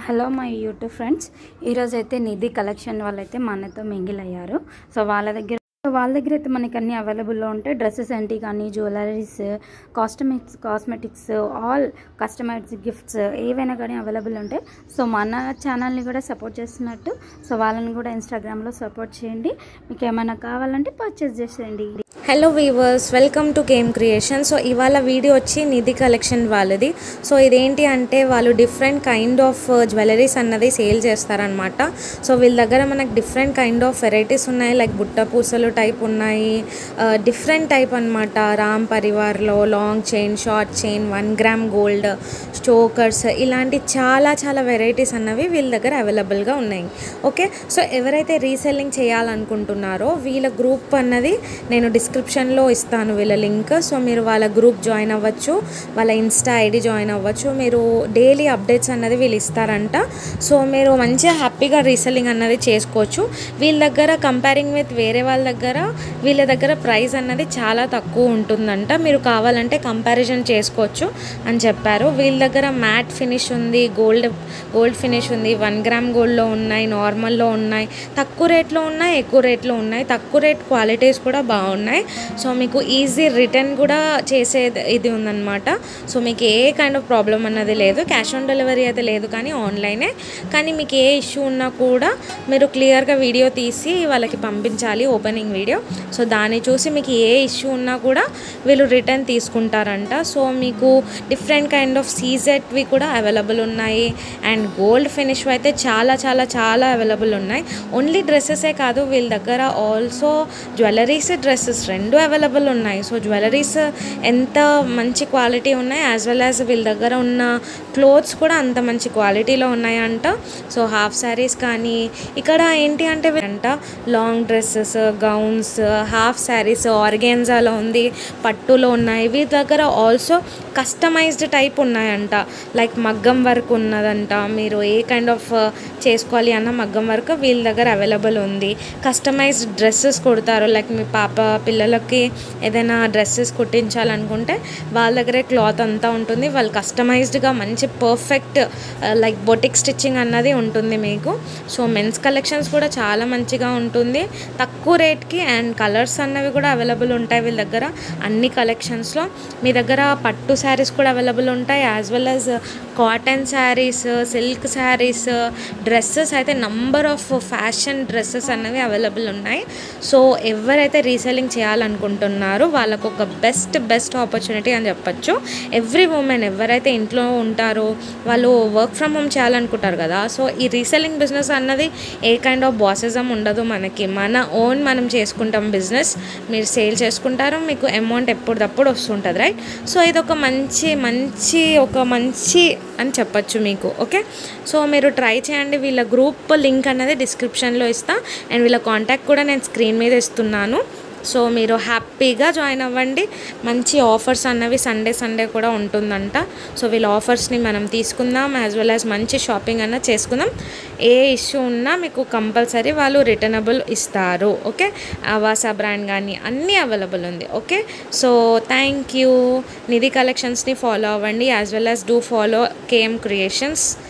Hello my YouTube friends, ఈరోజు అయితే నిధి collection వాళ్ళైతే మనతో మింగిల్ అయ్యారు. సో వాళ్ళ దగ్గర అయితే మనకి అన్ని అవైలబుల్లో ఉంటాయి. డ్రెస్సెస్ ఏంటి కానీ, jewelleries, cosmetics, all customised gifts ఏవైనా కానీ అవైలబుల్ ఉంటాయి. సో మన ఛానల్ని కూడా సపోర్ట్ చేస్తున్నట్టు, సో వాళ్ళని కూడా ఇన్స్టాగ్రామ్లో సపోర్ట్ చేయండి. మీకు ఏమైనా కావాలంటే పర్చేస్ చేసేయండి. Hello viewers, welcome to KM creation. So ఇవాళ వీడియో వచ్చి నిధి కలెక్షన్ వాళ్ళది. సో ఇదేంటి అంటే వాళ్ళు డిఫరెంట్ కైండ్ ఆఫ్ జ్యువెలరీస్ అన్నది సేల్ చేస్తారనమాట. సో వీళ్ళ దగ్గర మనకు డిఫరెంట్ కైండ్ ఆఫ్ వెరైటీస్ ఉన్నాయి. లైక్ బుట్ట పూసలు టైప్ ఉన్నాయి, డిఫరెంట్ టైప్ అనమాట. రామ్ పరివార్లో long chain, short chain, 1 gram gold, chokers, ఇలాంటి చాలా చాలా వెరైటీస్ అన్నవి వీళ్ళ దగ్గర అవైలబుల్గా ఉన్నాయి. ఓకే, సో ఎవరైతే రీసెల్లింగ్ చేయాలనుకుంటున్నారో వీళ్ళ గ్రూప్ అన్నది నేను డిస్క్రిప్షన్లో ఇస్తాను వీళ్ళ లింక్. సో మీరు వాళ్ళ గ్రూప్ జాయిన్ అవ్వచ్చు, వాళ్ళ ఇన్స్టా ఐడి జాయిన్ అవ్వచ్చు. మీరు డైలీ అప్డేట్స్ అన్నది వీళ్ళు ఇస్తారంట. సో మీరు మంచిగా హ్యాపీగా రీసెల్లింగ్ అన్నది చేసుకోవచ్చు. వీళ్ళ దగ్గర కంపేరింగ్ విత్ వేరే వాళ్ళ దగ్గర వీళ్ళ దగ్గర ప్రైస్ అన్నది చాలా తక్కువ ఉంటుందంట. మీరు కావాలంటే కంపారిజన్ చేసుకోవచ్చు అని చెప్పారు. వీళ్ళ దగ్గర మ్యాట్ ఫినిష్ ఉంది, గోల్డ్ ఫినిష్ ఉంది, 1 గ్రామ్ గోల్డ్లో ఉన్నాయి, నార్మల్లో ఉన్నాయి, తక్కువ రేట్లో ఉన్నాయి, ఎక్కువ రేట్లో ఉన్నాయి. తక్కువ రేట్ క్వాలిటీస్ కూడా బాగున్నాయి. సో మీకు ఈజీ రిటర్న్ కూడా చేసే ఇది ఉందన్నమాట. సో మీకు ఏ కైండ్ ఆఫ్ ప్రాబ్లం అన్నది లేదు. క్యాష్ ఆన్ డెలివరీ అయితే లేదు, కానీ ఆన్లైనే. కానీ మీకు ఏ ఇష్యూ ఉన్నా కూడా మీరు క్లియర్గా వీడియో తీసి వాళ్ళకి పంపించాలి, ఓపెనింగ్ వీడియో. సో దాన్ని చూసి మీకు ఏ ఇష్యూ ఉన్నా కూడా వీళ్ళు రిటర్న్ తీసుకుంటారంట. సో మీకు డిఫరెంట్ కైండ్ ఆఫ్ సీజెట్వి కూడా అవైలబుల్ ఉన్నాయి. అండ్ గోల్డ్ ఫినిష్ అయితే చాలా చాలా చాలా అవైలబుల్ ఉన్నాయి. ఓన్లీ డ్రెస్సెసే కాదు, వీళ్ళ దగ్గర ఆల్సో జ్యువెలరీస్, డ్రెస్సెస్ రెండు అవైలబుల్ ఉన్నాయి. సో జ్యువెలరీస్ ఎంత మంచి క్వాలిటీ ఉన్నాయి, యాజ్ వెల్ యాజ్ వీళ్ళ దగ్గర ఉన్న క్లోత్స్ కూడా అంత మంచి క్వాలిటీలో ఉన్నాయంట. సో హాఫ్ శారీస్ కానీ, ఇక్కడ ఏంటి అంటే long dresses, gowns, half saris, ఆర్గాన్జాలో ఉంది, పట్టులో ఉన్నాయి. వీళ్ళ దగ్గర ఆల్సో కస్టమైజ్డ్ టైప్ ఉన్నాయంట. లైక్ మగ్గం వర్క్ ఉన్నదంట. మీరు ఏ కైండ్ ఆఫ్ చేసుకోవాలి అన్న మగ్గం వర్క్ వీళ్ళ దగ్గర అవైలబుల్ ఉంది. కస్టమైజ్డ్ డ్రెస్సెస్ కుడతారు. లైక్ మీ పాప పిల్లలకి ఏదైనా డ్రెస్సెస్ కుట్టించాలనుకుంటే వాళ్ళ దగ్గరే క్లాత్ అంతా ఉంటుంది. వాళ్ళు కస్టమైజ్డ్గా మంచి పర్ఫెక్ట్ లైక్ బొటిక్ స్టిచ్చింగ్ అన్నది ఉంటుంది మీకు. సో మెన్స్ కలెక్షన్స్ కూడా చాలా మంచిగా ఉంటుంది తక్కువ రేట్కి. అండ్ కలర్స్ అన్నవి కూడా అవైలబుల్ ఉంటాయి వీళ్ళ దగ్గర అన్ని కలెక్షన్స్లో. మీ దగ్గర పట్టు శారీస్ కూడా అవైలబుల్ ఉంటాయి, as well as cotton saris, silk saris, dresses అయితే నంబర్ ఆఫ్ ఫ్యాషన్ డ్రెస్సెస్ అన్నవి అవైలబుల్ ఉన్నాయి. సో ఎవరైతే రీసెల్లింగ్ చేయాలనుకుంటున్నారో వాళ్ళకు ఒక బెస్ట్ ఆపర్చునిటీ అని చెప్పచ్చు. ఎవ్రీ ఉమెన్ ఎవరైతే ఇంట్లో ఉంటారో వాళ్ళు వర్క్ ఫ్రమ్ హోమ్ చేయాలనుకుంటారు కదా. సో ఈ రీసెల్లింగ్ బిజినెస్ అన్నది ఏ కైండ్ ఆఫ్ బాసిజం ఉండదు మనకి. మన ఓన్ మనం చేసుకుంటాం బిజినెస్. మీరు సేల్ చేసుకుంటారు, మీకు అమౌంట్ ఎప్పటికప్పుడు వస్తుంటుంది, రైట్. సో ఇది ఒక మంచి అని చెప్పచ్చు మీకు. ఓకే, సో మీరు ట్రై చేయండి. వీళ్ళ గ్రూప్ లింక్ అనేది డిస్క్రిప్షన్లో ఇస్తా. అండ్ వీళ్ళ కాంటాక్ట్ కూడా నేను స్క్రీన్ మీద ఇస్తున్నాను. సో మీరు హ్యాపీగా జాయిన్ అవ్వండి. మంచి ఆఫర్స్ అన్నవి సండే కూడా ఉంటుందంట. సో వీళ్ళ ఆఫర్స్ని మనం తీసుకుందాం, యాజ్ వెల్ యాజ్ మంచి షాపింగ్ అన్నది చేసుకుందాం. ఏ ఇష్యూ ఉన్నా మీకు కంపల్సరీ వాళ్ళు రిటర్నబుల్ ఇస్తారు. ఓకే, ఆవాసా బ్రాండ్ కానీ అన్నీ అవైలబుల్ ఉంది. Okay, so thank you. Nidhi కలెక్షన్స్ని ఫాలో అవ్వండి, as well as do follow KM creations.